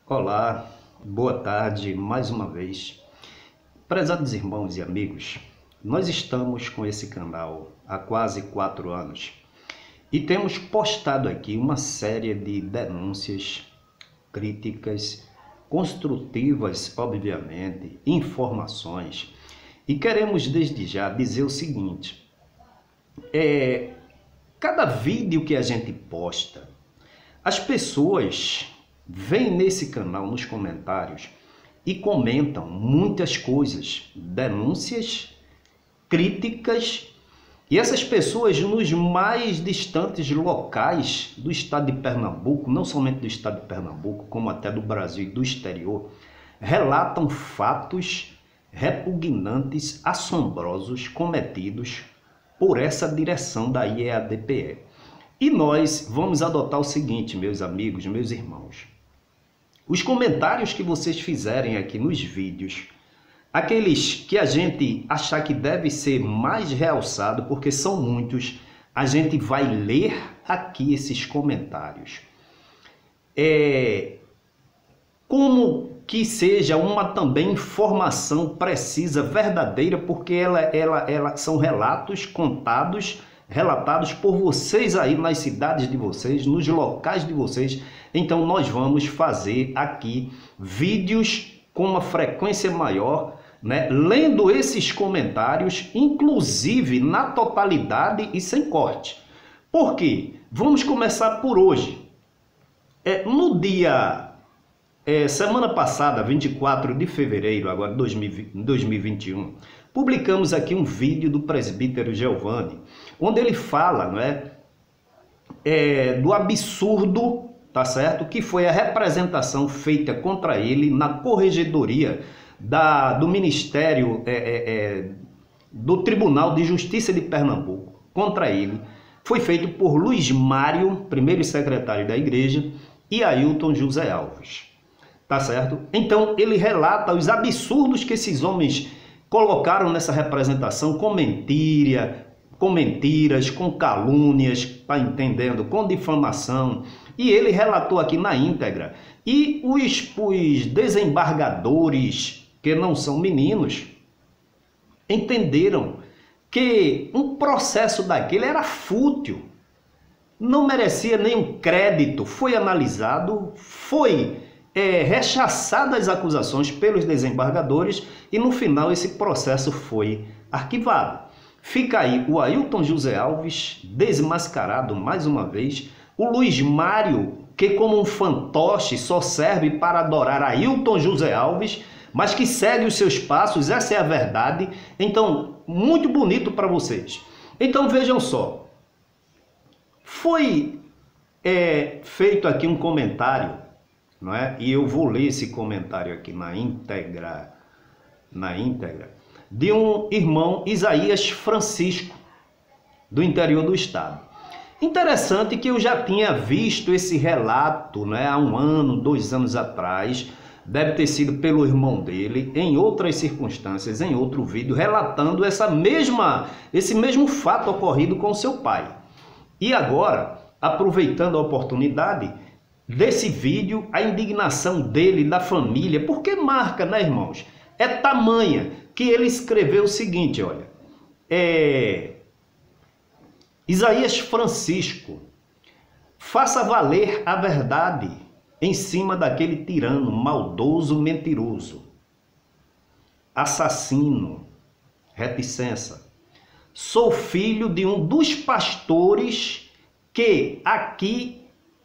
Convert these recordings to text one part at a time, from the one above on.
Olá, boa tarde mais uma vez. Prezados irmãos e amigos, nós estamos com esse canal há quase 4 anos e temos postado aqui uma série de denúncias, críticas, construtivas, obviamente, informações, e queremos desde já dizer o seguinte: cada vídeo que a gente posta, as pessoas vêm nesse canal nos comentários e comentam muitas coisas, denúncias, críticas, e essas pessoas nos mais distantes locais do estado de Pernambuco, não somente do estado de Pernambuco, como até do Brasil e do exterior, relatam fatos repugnantes, assombrosos, cometidos por essa direção da IEADPE. E nós vamos adotar o seguinte, meus amigos, meus irmãos: os comentários que vocês fizerem aqui nos vídeos, aqueles que a gente achar que deve ser mais realçado, porque são muitos, a gente vai ler aqui esses comentários. Como que seja uma também informação precisa, verdadeira, porque ela são relatos contados, relatados por vocês aí nas cidades de vocês, nos locais de vocês. Então nós vamos fazer aqui vídeos com uma frequência maior, né, lendo esses comentários, inclusive na totalidade e sem corte. Por quê? Vamos começar por hoje. No dia semana passada, 24 de fevereiro agora de 2021, publicamos aqui um vídeo do presbítero Giovanni, onde ele fala, não do absurdo, tá certo, que foi a representação feita contra ele na corregedoria do Ministério do Tribunal de Justiça de Pernambuco, contra ele. Foi feito por Luiz Mário, primeiro secretário da igreja, e Ailton José Alves, tá certo? Então ele relata os absurdos que esses homens colocaram nessa representação, com mentiras, com calúnias, tá entendendo? Com difamação. E ele relatou aqui na íntegra. E os desembargadores, que não são meninos, entenderam que um processo daquele era fútil, não merecia nenhum crédito. Foi analisado, foi rechaçadas as acusações pelos desembargadores e no final esse processo foi arquivado. Fica aí o Ailton José Alves desmascarado mais uma vez, o Luiz Mário, que como um fantoche só serve para adorar Ailton José Alves, mas que segue os seus passos, essa é a verdade. Então, muito bonito para vocês. Então vejam só, foi feito aqui um comentário, não é? E eu vou ler esse comentário aqui na íntegra, de um irmão Isaías Francisco, do interior do estado. Interessante que eu já tinha visto esse relato, né, há 1 ano, 2 anos atrás, deve ter sido pelo irmão dele, em outras circunstâncias, em outro vídeo, relatando esse mesmo fato ocorrido com seu pai. E agora, aproveitando a oportunidade desse vídeo, a indignação dele, da família, porque marca, né, irmãos? É tamanha que ele escreveu o seguinte, olha, Isaías Francisco, faça valer a verdade em cima daquele tirano, maldoso, mentiroso, assassino, reticência. Sou filho de um dos pastores que aqui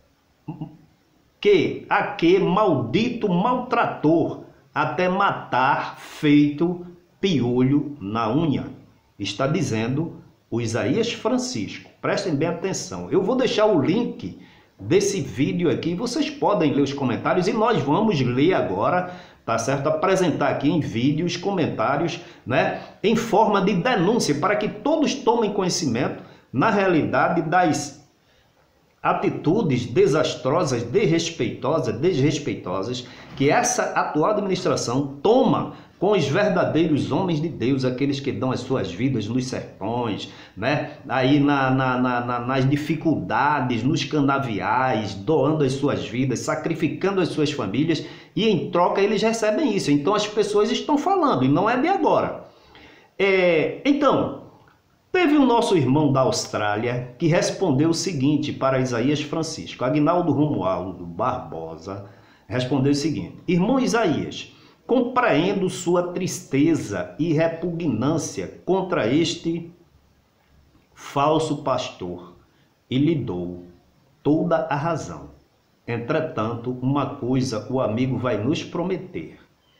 maldito maltrator, até matar feito piolho na unha. Está dizendo o Isaías Francisco. Prestem bem atenção. Eu vou deixar o link desse vídeo aqui. Vocês podem ler os comentários e nós vamos ler agora, tá certo? Apresentar aqui em vídeo os comentários, né? Em forma de denúncia, para que todos tomem conhecimento, na realidade, das atitudes desastrosas, desrespeitosas que essa atual administração toma com os verdadeiros homens de Deus, aqueles que dão as suas vidas nos sertões, né? Aí nas dificuldades, nos canaviais, doando as suas vidas, sacrificando as suas famílias, e em troca eles recebem isso. Então as pessoas estão falando, e não é de agora. Então, teve o nosso irmão da Austrália que respondeu o seguinte para Isaías Francisco. Aguinaldo Romualdo Barbosa respondeu o seguinte: irmão Isaías, compreendo sua tristeza e repugnância contra este falso pastor e lhe dou toda a razão. Entretanto, uma coisa o amigo vai nos prometer,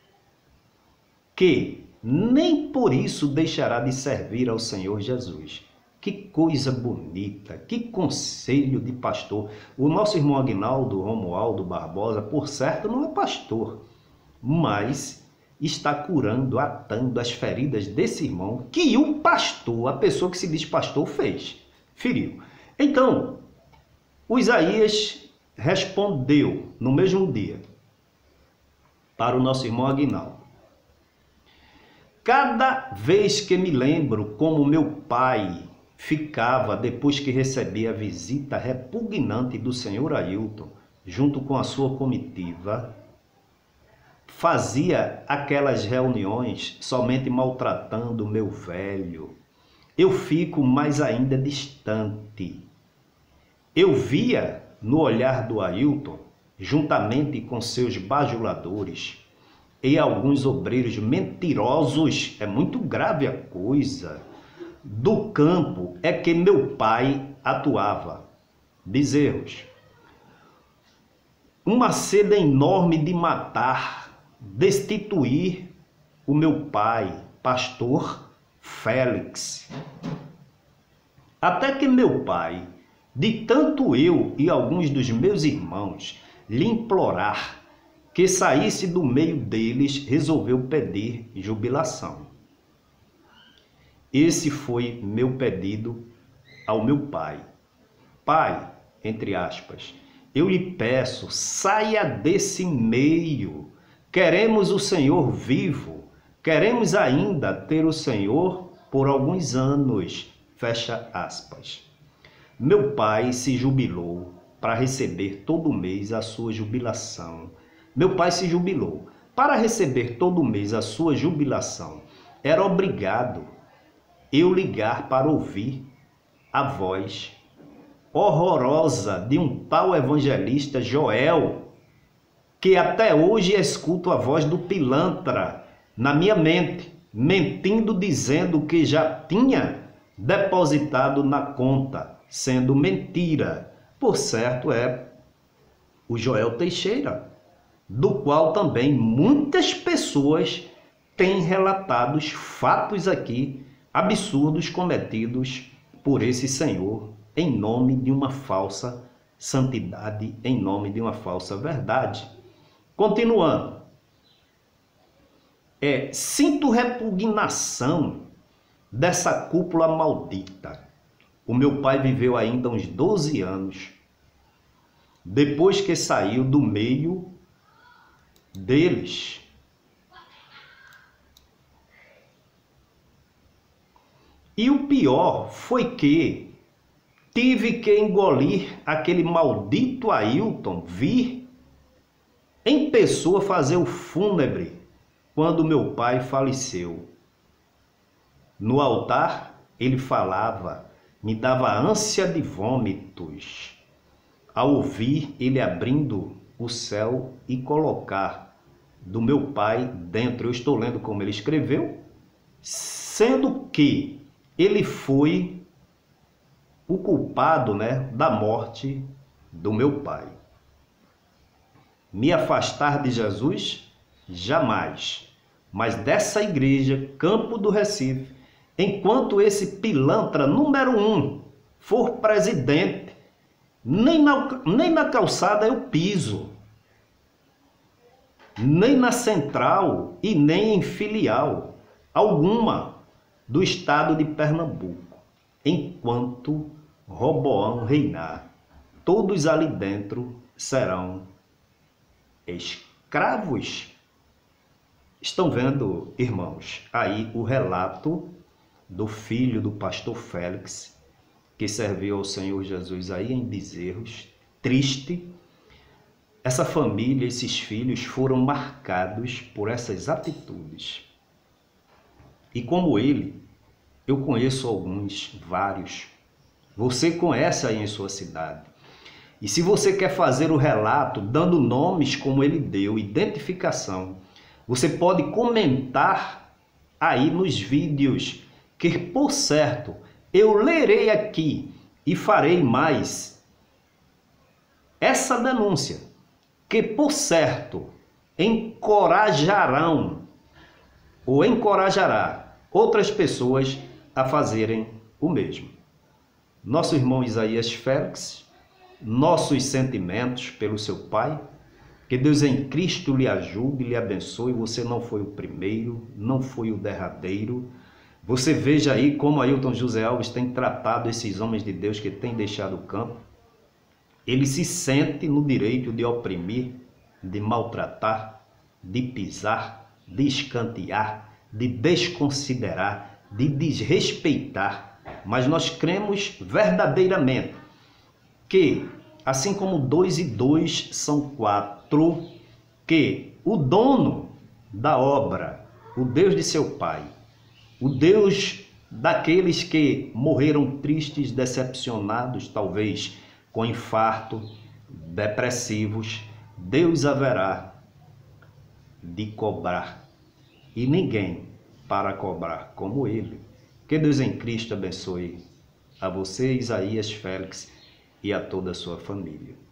que nem por isso deixará de servir ao Senhor Jesus. Que coisa bonita, que conselho de pastor. O nosso irmão Aguinaldo Romualdo Barbosa, por certo, não é pastor, mas está curando, atando as feridas desse irmão que o pastor, a pessoa que se diz pastor, feriu. Então, o Isaías respondeu no mesmo dia para o nosso irmão Aguinaldo: cada vez que me lembro como meu pai ficava depois que recebia a visita repugnante do senhor Ailton, junto com a sua comitiva, fazia aquelas reuniões somente maltratando o meu velho, eu fico mais ainda distante. Eu via no olhar do Ailton, juntamente com seus bajuladores e alguns obreiros mentirosos, é muito grave a coisa, do campo é que meu pai atuava, bezerros, uma sede enorme de matar, destituir o meu pai, pastor Félix. Até que meu pai, de tanto eu e alguns dos meus irmãos lhe implorar que saísse do meio deles, resolveu pedir jubilação. Esse foi meu pedido ao meu pai. Pai, entre aspas, eu lhe peço, saia desse meio. Queremos o Senhor vivo. Queremos ainda ter o Senhor por alguns anos. Fecha aspas. Meu pai se jubilou para receber todo mês a sua jubilação. Meu pai se jubilou. Para receber todo mês a sua jubilação, era obrigado eu ligar para ouvir a voz horrorosa de um tal evangelista Joel, que até hoje escuto a voz do pilantra na minha mente, mentindo, dizendo que já tinha depositado na conta, sendo mentira. Por certo, é o Joel Teixeira, do qual também muitas pessoas têm relatado os fatos aqui absurdos cometidos por esse senhor em nome de uma falsa santidade, em nome de uma falsa verdade. Continuando. Sinto repugnação dessa cúpula maldita. O meu pai viveu ainda uns 12 anos depois que saiu do meio deles. E o pior foi que tive que engolir aquele maldito Ailton vir em pessoa fazer o fúnebre quando meu pai faleceu. No altar ele falava, me dava ânsia de vômitos ao ouvir ele abrindo o céu e colocar do meu pai dentro. Eu estou lendo como ele escreveu, sendo que ele foi o culpado, da morte do meu pai. Me afastar de Jesus? Jamais. Mas dessa igreja, Campo do Recife, enquanto esse pilantra número 1 for presidente, nem na calçada eu piso, nem na central e nem em filial alguma do estado de Pernambuco, enquanto Roboão reinar. todos ali dentro serão escravos. Estão vendo, irmãos, aí o relato do filho do pastor Félix, que serviu ao Senhor Jesus aí em Bezerros, triste. Essa família, esses filhos foram marcados por essas atitudes. E como ele, eu conheço alguns, vários. Você conhece aí em sua cidade. E se você quer fazer o relato dando nomes como ele deu, identificação, você pode comentar aí nos vídeos, que por certo eu lerei aqui e farei mais essa denúncia, que por certo encorajarão ou encorajará outras pessoas a fazerem o mesmo. Nosso irmão Isaías Félix, nossos sentimentos pelo seu pai, que Deus em Cristo lhe ajude, lhe abençoe. Você não foi o primeiro, não foi o derradeiro. Você veja aí como Ailton José Alves tem tratado esses homens de Deus que têm deixado o campo. Ele se sente no direito de oprimir, de maltratar, de pisar, de escantear, de desconsiderar, de desrespeitar. Mas nós cremos verdadeiramente que, assim como 2 e 2 são 4, que o dono da obra, o Deus de seu pai, o Deus daqueles que morreram tristes, decepcionados, talvez com infarto, depressivos, Deus haverá de cobrar. E ninguém para cobrar como ele. Que Deus em Cristo abençoe a você, Isaías Félix, e a toda a sua família.